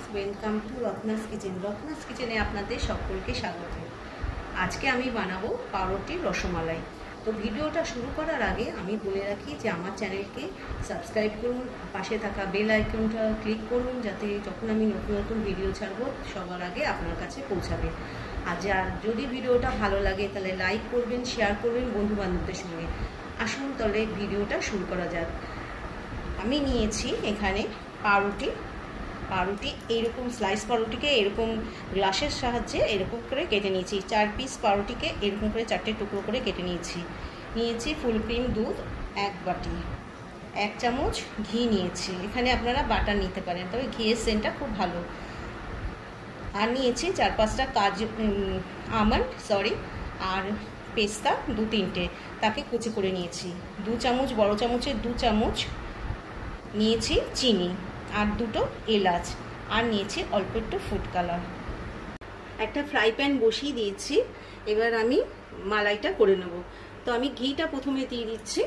Welcome to Ratna's kitchen. Ratna's কিচেনে আপনাদের সকলকে স্বাগত। আজকে আমি বানাবো পাউরুটির রসমালাই। তো ভিডিওটা শুরু করার আগে আমি বলে রাখি যে আমার চ্যানেলকে সাবস্ক্রাইব করুন, পাশে থাকা বেল আইকনটা ক্লিক করুন, যাতে যখন আমি নতুন নতুন ভিডিও ছাড়বো সবার আগে আপনার কাছে পৌঁছাবে। আর যদি ভিডিওটা ভালো লাগে তাহলে লাইক করবেন, শেয়ার করবেন বন্ধু বান্ধবদের সঙ্গে। আসুন তাহলে ভিডিওটা শুরু করা যাক। আমি নিয়েছি এখানে পাউরুটি এইরকম স্লাইস পাউরুটিকে এরকম গ্লাসের সাহায্যে এরকম করে কেটে নিয়েছি। 4 পিস পাউরুটিকে এরকম করে 4টে টুকরো করে কেটে নিয়েছি ফুল ক্রিম দুধ 1 বাটি, 1 চামচ ঘি নিয়েছি। এখানে আপনারা বাটার নিতে পারেন, তবে ঘিয়ের সেন্টটা খুব ভালো। আর নিয়েছি 4-5টা আমন্ড আর পেস্তা 2-3টে, তাকে কুচি করে নিয়েছি। 2 চামচ, বড় চামচের 2 চামচ নিয়েছি চিনি, আর 2টো এলাচ, আর নিয়েছি অল্প একটু ফুড কালার। একটা ফ্রাই প্যান বসিয়ে দিয়েছি, এবার আমি মালাইটা করে নেব। তো আমি ঘিটা প্রথমে দিয়ে দিচ্ছি।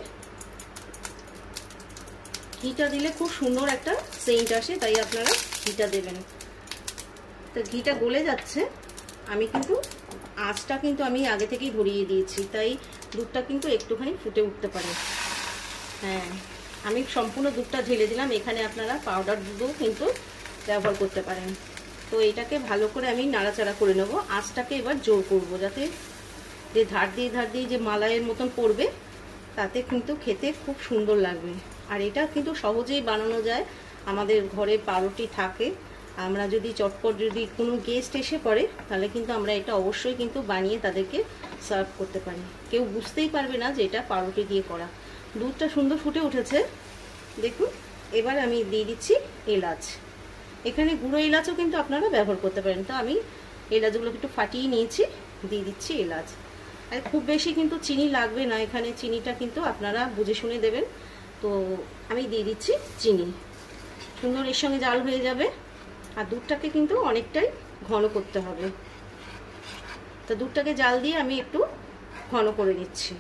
ঘিটা দিলে খুব সুন্দর একটা সেন্ট আসে, তাই আপনারা ঘিটা দেবেন। তো ঘিটা গলে যাচ্ছে, আমি কিন্তু আঁচটা কিন্তু আমি আগে থেকেই ধরিয়ে দিয়েছি, তাই দুধটা কিন্তু একটুখানি ফুটে উঠতে পারে। হ্যাঁ, আমি সম্পূর্ণ দুধটা ঢেলে দিলাম। এখানে আপনারা পাউডার দুধও কিন্তু ব্যবহার করতে পারেন। তো এটাকে ভালো করে আমি নাড়াচাড়া করে নেব। আঁচটাকে এবার জোর করব, যাতে যে ধার দিয়ে যে মালাইয়ের মতন পড়বে, তাতে কিন্তু খেতে খুব সুন্দর লাগবে। আর এটা কিন্তু সহজেই বানানো যায়। আমাদের ঘরে পাউরুটি থাকে, আমরা যদি চটপট যদি কোনো গেস্ট এসে পড়ে, তাহলে কিন্তু আমরা এটা অবশ্যই কিন্তু বানিয়ে তাদেরকে সার্ভ করতে পারি। কেউ বুঝতেই পারবে না যে এটা পাউরুটি দিয়ে করা। দুধটা সুন্দর ফুটে উঠেছে, দেখুন। এবার আমি দিয়ে দিচ্ছি এলাচ। এখানে গুঁড়ো এলাচও কিন্তু আপনারা ব্যবহার করতে পারেন। তো আমি এলাচগুলোকে একটু ফাটিয়ে নিয়েছি, দিয়ে দিচ্ছি এলাচ। আর খুব বেশি কিন্তু চিনি লাগবে না, এখানে চিনিটা কিন্তু আপনারা বুঝে শুনে দেবেন। তো আমি দিয়ে দিচ্ছি চিনি। সুন্দর এর সঙ্গে জাল হয়ে যাবে। আর দুধটাকে কিন্তু অনেকটাই ঘন করতে হবে, তো দুধটাকে জাল দিয়ে আমি একটু ঘন করে নিচ্ছি।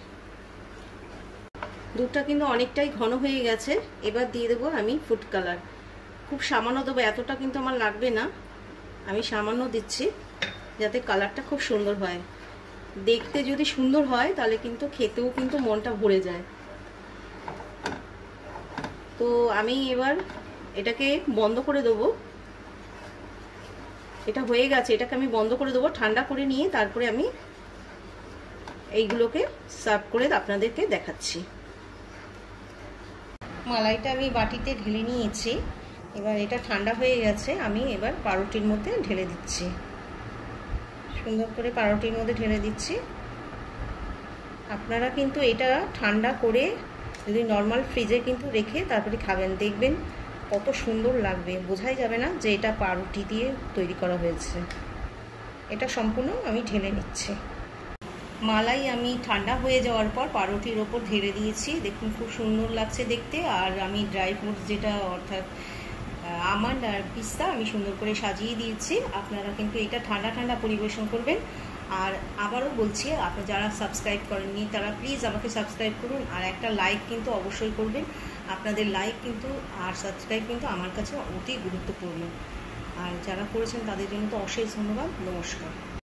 দুধটা কিন্তু অনেকটাই ঘন হয়ে গেছে। এবার দিয়ে দেবো আমি ফুড কালার। খুব সামান্য দেবো, এতটা কিন্তু আমার লাগবে না, আমি সামান্য দিচ্ছি, যাতে কালারটা খুব সুন্দর হয়। দেখতে যদি সুন্দর হয় তাহলে কিন্তু খেতেও কিন্তু মনটা ভরে যায়। তো আমি এবার এটাকে বন্ধ করে দেবো। এটা হয়ে গেছে, এটাকে আমি বন্ধ করে দেবো। ঠান্ডা করে নিয়ে তারপরে আমি এইগুলোকে সার্ভ করে আপনাদেরকে দেখাচ্ছি। মালাইটা আমি বাটিতে ঢেলে নিয়েছি। এবার এটা ঠান্ডা হয়ে গেছে, আমি এবার পাউরুটির মধ্যে ঢেলে দিচ্ছি। সুন্দর করে পাউরুটির মধ্যে ঢেলে দিচ্ছি। আপনারা কিন্তু এটা ঠান্ডা করে যদি নর্মাল ফ্রিজে কিন্তু রেখে তারপরে খাবেন, দেখবেন কত সুন্দর লাগবে। বোঝাই যাবে না যে এটা পাউরুটি দিয়ে তৈরি করা হয়েছে। এটা সম্পূর্ণ আমি ঢেলে নিচ্ছি। মালাই আমি ঠান্ডা হয়ে যাওয়ার পর পাউরুটির ওপর ঢেলে দিয়েছি। দেখুন খুব সুন্দর লাগছে দেখতে। আর আমি ড্রাই ফ্রুটস, যেটা অর্থাৎ আমন্ড আর পিস্তা, আমি সুন্দর করে সাজিয়ে দিয়েছি। আপনারা কিন্তু এটা ঠান্ডা পরিবেশন করবেন। আর আবারও বলছি, আপনারা যারা সাবস্ক্রাইব করেননি তারা প্লিজ আমাকে সাবস্ক্রাইব করুন, আর একটা লাইক কিন্তু অবশ্যই করবেন। আপনাদের লাইক কিন্তু আর সাবস্ক্রাইব কিন্তু আমার কাছে অতি গুরুত্বপূর্ণ। আর যারা করেছেন তাদের জন্য তো অশেষ ধন্যবাদ। নমস্কার।